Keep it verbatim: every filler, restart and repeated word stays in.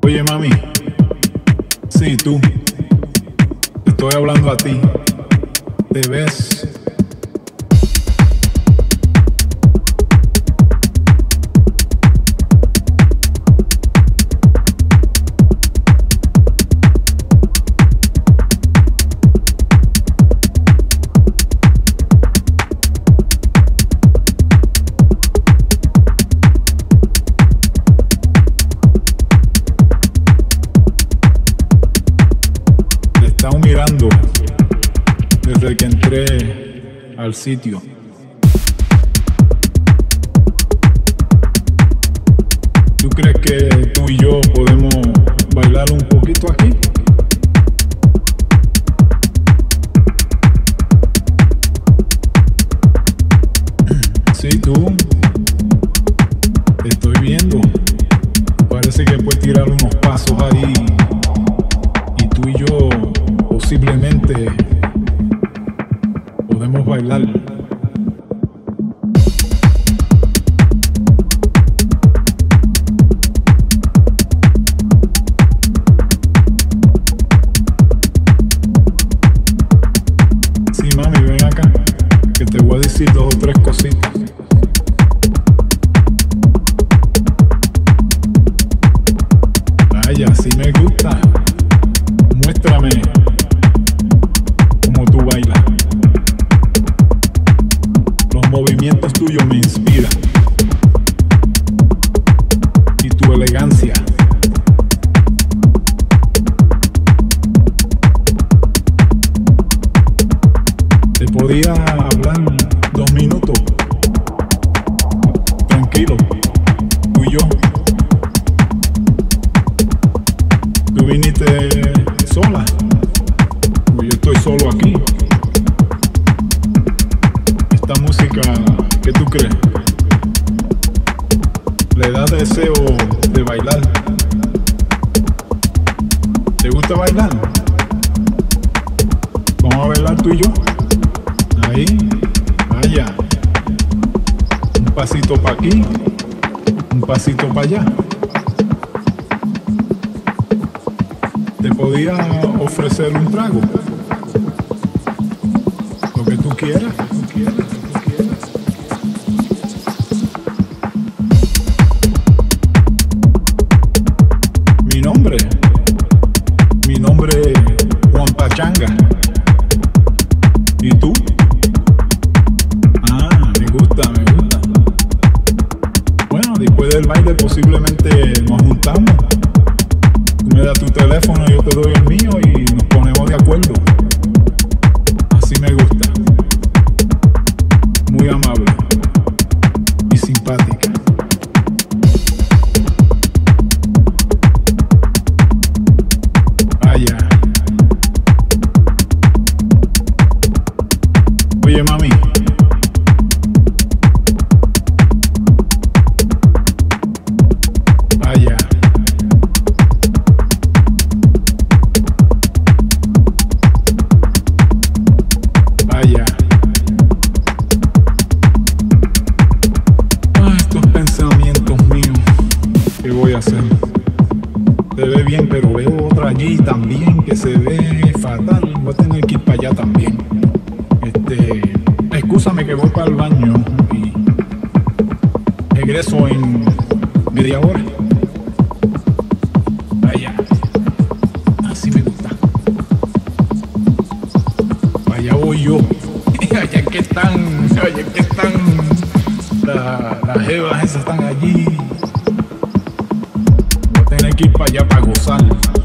Oye mami, sí tú, te estoy hablando a ti, te ves. Estamos mirando desde que entré al sitio. ¿Tú crees que tú y yo podemos bailar un poquito aquí? Sí, tú. Te estoy viendo. Parece que puedes tirar unos pasos ahí. Y tú y yo posiblemente podemos bailar. Sí, mami, ven acá, que te voy a decir dos o tres cositas. Vaya, sí me gusta. Muéstrame cómo tú bailas. Los movimientos tuyos me inspiran. Y tu elegancia. Te podía hablar dos minutos. Tranquilo, tú y yo. Tú viniste sola, pues yo estoy solo aquí. Esta música, ¿qué tú crees? Le da deseo de bailar. ¿Te gusta bailar? Vamos a bailar tú y yo. Ahí, vaya. Un pasito para aquí, un pasito para allá. Te podía ofrecer un trago, lo que tú quieras, tú quieras, tú quieras. Mi nombre, mi nombre es Juan Pachanga. ¿Y tú? Ah, me gusta, me gusta. Bueno, después del baile posiblemente nos juntamos. Me das tu teléfono, yo te doy el mío y nos ponemos de acuerdo. Así me gusta. Muy amable y simpática. Vaya. Oye mami, vaya. Vaya. Ah, estos pensamientos míos. ¿Qué voy a hacer? Se ve bien, pero veo otra allí también que se ve fatal. Voy a tener que ir para allá también. Este, excúsame que voy para el baño y regreso en media hora. Vaya. Así me gusta. Allá voy yo. Allá que están, allá que están la, las jevas esas están allí. Voy a tener que ir para allá para gozar.